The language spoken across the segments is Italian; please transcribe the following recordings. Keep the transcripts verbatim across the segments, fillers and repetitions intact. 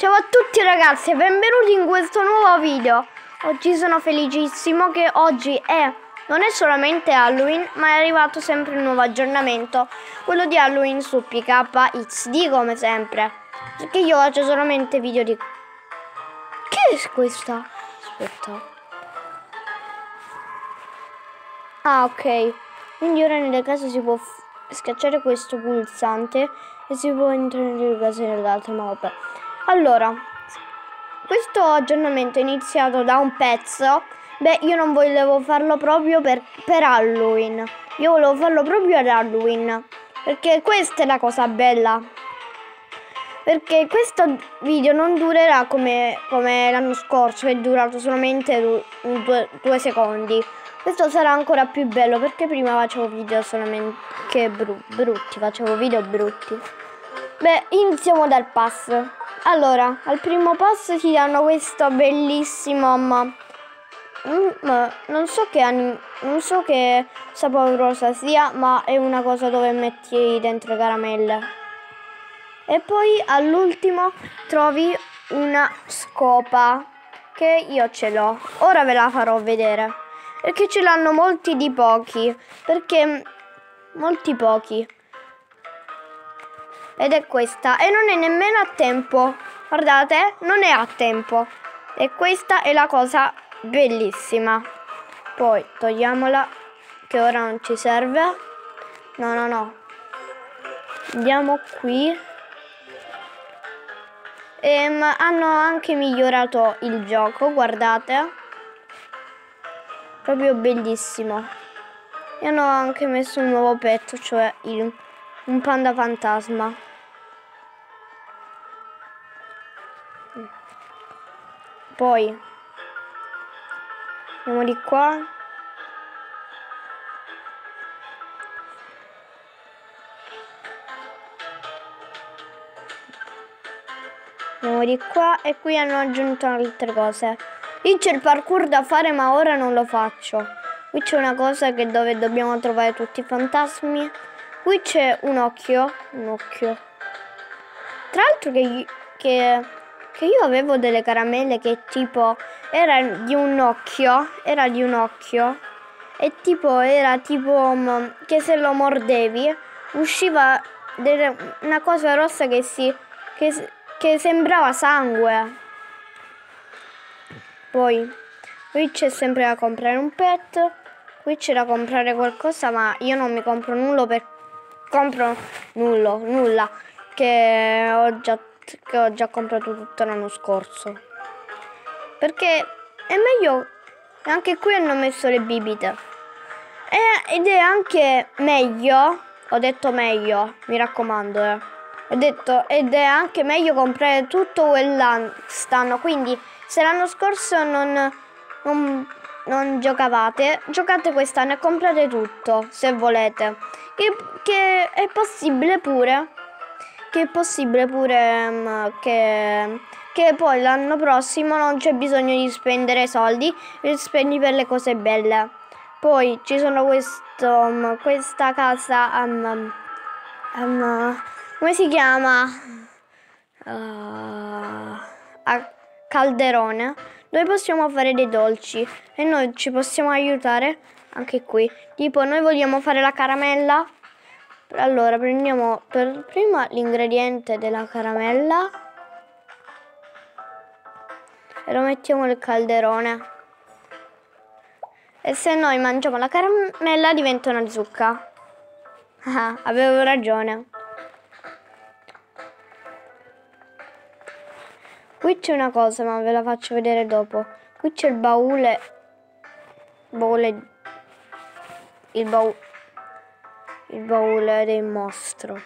Ciao a tutti ragazzi e benvenuti in questo nuovo video. Oggi sono felicissimo che oggi è, non è solamente Halloween, ma è arrivato sempre un nuovo aggiornamento, quello di Halloween su P K X D come sempre, perché io faccio solamente video di... Che è questa? Aspetta. Ah, ok. Quindi ora nelle case si può schiacciare questo pulsante e si può entrare nelle case nell'altra, ma vabbè. Allora, questo aggiornamento è iniziato da un pezzo. Beh, io non volevo farlo proprio per, per Halloween. Io volevo farlo proprio ad Halloween, perché questa è la cosa bella. Perché questo video non durerà come, come l'anno scorso, che è durato solamente due, due, due secondi. Questo sarà ancora più bello, perché prima facevo video solamente che bru brutti, facevo video brutti. Beh, iniziamo dal pass. Allora, al primo pass ti danno questo bellissimo, ma, ma non so che anni, non so che saporosa sia, ma è una cosa dove metti dentro caramelle. E poi all'ultimo trovi una scopa che io ce l'ho. Ora ve la farò vedere, perché ce l'hanno molti di pochi, perché molti pochi. Ed è questa, e non è nemmeno a tempo, guardate, non è a tempo, e questa è la cosa bellissima. Poi togliamola, che ora non ci serve. No, no, no, andiamo qui. E, hanno anche migliorato il gioco, guardate, proprio bellissimo. E hanno anche messo un nuovo pezzo, cioè il, un panda fantasma. Poi andiamo di qua. Andiamo di qua e qui hanno aggiunto altre cose. Lì c'è il parkour da fare, ma ora non lo faccio. Qui c'è una cosa che dove dobbiamo trovare tutti i fantasmi. Qui c'è un occhio, un occhio. Tra l'altro che, che, che io avevo delle caramelle che tipo era di un occhio, era di un occhio e tipo era tipo um, che se lo mordevi usciva delle, una cosa rossa che si che, che sembrava sangue. Poi qui c'è sempre da comprare un pet, qui c'è da comprare qualcosa, ma io non mi compro nulla per compro nulla, nulla che ho già che ho già comprato tutto l'anno scorso. Perché è meglio, anche qui hanno messo le bibite. E, ed è anche meglio, ho detto meglio, mi raccomando, eh. Ho detto, ed è anche meglio comprare tutto quell'anno, quindi se l'anno scorso non, non, non giocavate, giocate quest'anno e comprate tutto, se volete. Che, che è possibile pure, che è possibile pure um, che, che poi l'anno prossimo non c'è bisogno di spendere soldi, li spendi per le cose belle. Poi ci sono questo, um, questa casa, um, um, come si chiama? Uh, a Calderone, dove possiamo fare dei dolci e noi ci possiamo aiutare anche qui. Tipo, noi vogliamo fare la caramella. Allora prendiamo per prima l'ingrediente della caramella e lo mettiamo nel calderone. E se noi mangiamo la caramella diventa una zucca. Ah, avevo ragione. Qui c'è una cosa, ma ve la faccio vedere dopo. Qui c'è il baule. Baule. Il baule. Il baule del mostro.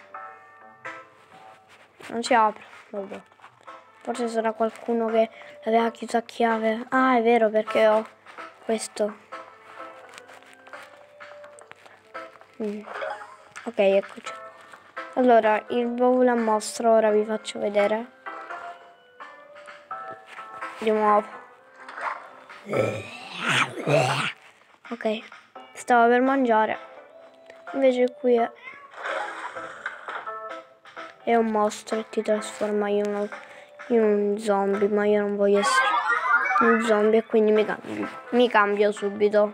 Non si apre. Vabbè. Forse sarà qualcuno che l'aveva chiuso a chiave. Ah, è vero, perché ho questo. Mm. Ok, eccoci. Allora, il baule a mostro ora vi faccio vedere. Di nuovo. Ok, stavo per mangiare. Invece qui è, è un mostro e ti trasforma in uno, Io un zombie, ma io non voglio essere un zombie e quindi mi cambio, mi cambio subito.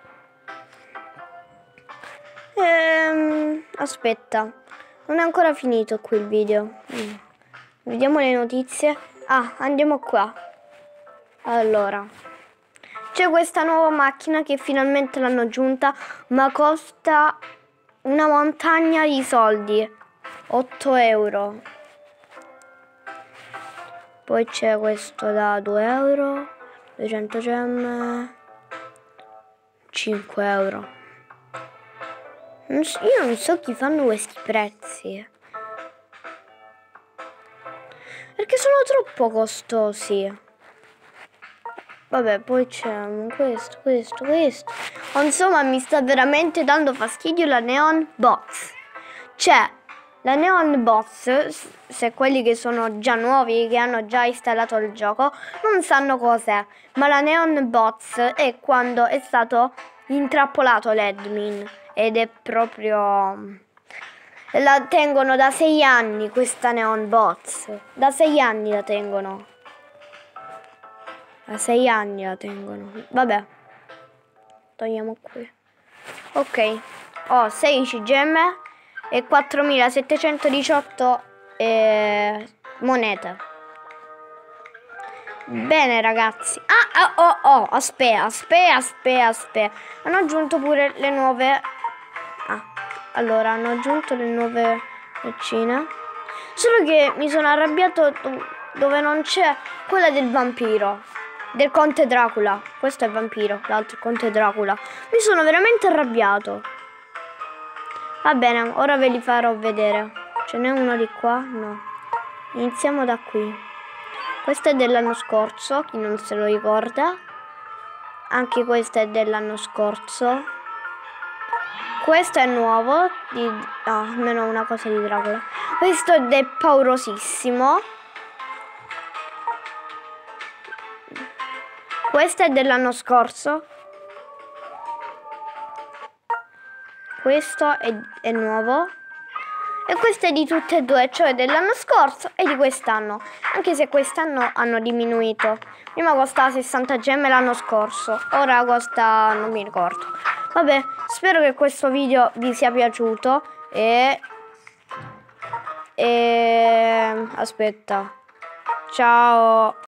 Ehm, aspetta, non è ancora finito qui il video. Mm. Vediamo le notizie. Ah, andiamo qua. Allora, c'è questa nuova macchina che finalmente l'hanno aggiunta, ma costa una montagna di soldi, otto euro. Poi c'è questo da due euro, duecento gemme, cinque euro. Non so, io non so chi fanno questi prezzi, perché sono troppo costosi. Vabbè, poi c'è questo, questo, questo. Insomma, mi sta veramente dando fastidio la Neon Box. C'è la Neon Box, se quelli che sono già nuovi, che hanno già installato il gioco, non sanno cos'è. Ma la Neon Box è quando è stato intrappolato l'admin. Ed è proprio... La tengono da sei anni questa Neon Box. Da sei anni la tengono. Da sei anni la tengono. Vabbè. Togliamo qui. Ok. Ho sedici gemme e quattromilasettecentodiciotto eh, monete. Bene ragazzi. Ah, oh, oh, oh. Aspetta, aspetta, aspetta, aspetta. Hanno aggiunto pure le nuove... Ah, allora, hanno aggiunto le nuove vaccine. Solo che mi sono arrabbiato dove non c'è quella del vampiro. Del conte Dracula. Questo è il vampiro, l'altro è conte Dracula. Mi sono veramente arrabbiato. Va bene, ora ve li farò vedere. Ce n'è uno di qua? No. Iniziamo da qui. Questo è dell'anno scorso, chi non se lo ricorda. Anche questo è dell'anno scorso. Questo è nuovo. Di... Ah, almeno una cosa di Dracula. Questo è paurosissimo. Questo è dell'anno scorso. Questo è, è nuovo. E questo è di tutte e due, cioè dell'anno scorso e di quest'anno. Anche se quest'anno hanno diminuito. Prima costava sessanta gemme l'anno scorso. Ora costa... non mi ricordo. Vabbè, spero che questo video vi sia piaciuto. E... E... aspetta. Ciao.